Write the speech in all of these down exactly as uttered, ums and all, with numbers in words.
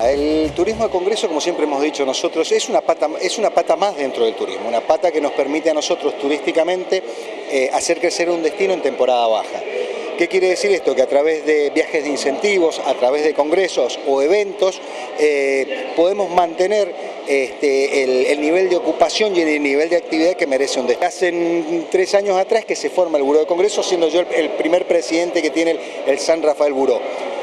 El turismo de congreso, como siempre hemos dicho nosotros, es una pata, es una pata más dentro del turismo, una pata que nos permite a nosotros turísticamente eh, hacer crecer un destino en temporada baja. ¿Qué quiere decir esto? Que a través de viajes de incentivos, a través de congresos o eventos, eh, podemos mantener este, el, el nivel de ocupación y el nivel de actividad que merece un destino. Hace tres años atrás que se forma el Buró de Congresos, siendo yo el, el primer presidente que tiene el, el San Rafael Buró,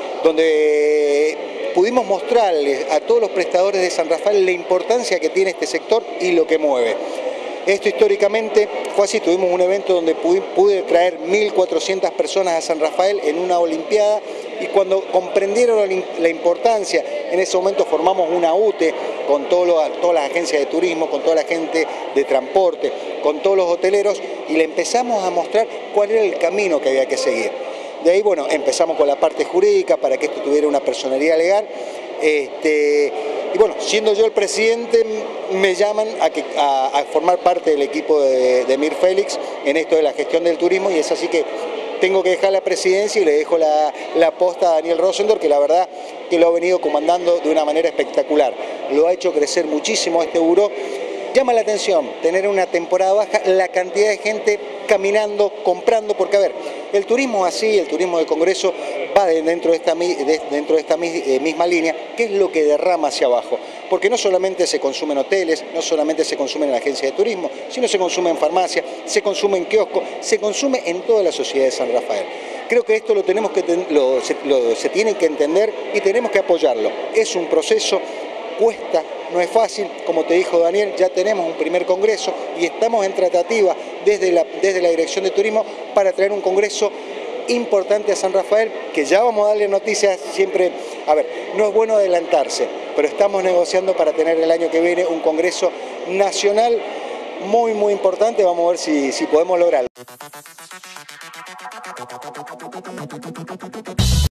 donde pudimos mostrarles a todos los prestadores de San Rafael la importancia que tiene este sector y lo que mueve. Esto históricamente fue así, tuvimos un evento donde pude, pude traer mil cuatrocientas personas a San Rafael en una olimpiada, y cuando comprendieron la importancia, en ese momento formamos una U T E con todo lo, todas las agencias de turismo, con toda la gente de transporte, con todos los hoteleros, y le empezamos a mostrar cuál era el camino que había que seguir. De ahí, bueno, empezamos con la parte jurídica para que esto tuviera una personalidad legal. Este, y bueno, siendo yo el presidente, me llaman a, que, a, a formar parte del equipo de, de Mir Félix en esto de la gestión del turismo, y es así que tengo que dejar la presidencia y le dejo la, la posta a Daniel Rosendorf, que la verdad que lo ha venido comandando de una manera espectacular. Lo ha hecho crecer muchísimo este buró. Llama la atención tener una temporada baja la cantidad de gente caminando, comprando, porque a ver, el turismo así, el turismo de congreso va dentro de esta, dentro de esta misma línea, que es lo que derrama hacia abajo, porque no solamente se consumen hoteles, no solamente se consume en la agencia de turismo, sino se consume en farmacia, se consume en kiosco, se consume en toda la sociedad de San Rafael. Creo que esto lo tenemos que, lo, se, lo, se tiene que entender y tenemos que apoyarlo. Es un proceso, cuesta, no es fácil, como te dijo Daniel, ya tenemos un primer congreso y estamos en tratativa desde la, desde la Dirección de Turismo para traer un congreso importante a San Rafael, que ya vamos a darle noticias siempre. A ver, no es bueno adelantarse, pero estamos negociando para tener el año que viene un congreso nacional muy muy importante. Vamos a ver si, si podemos lograrlo.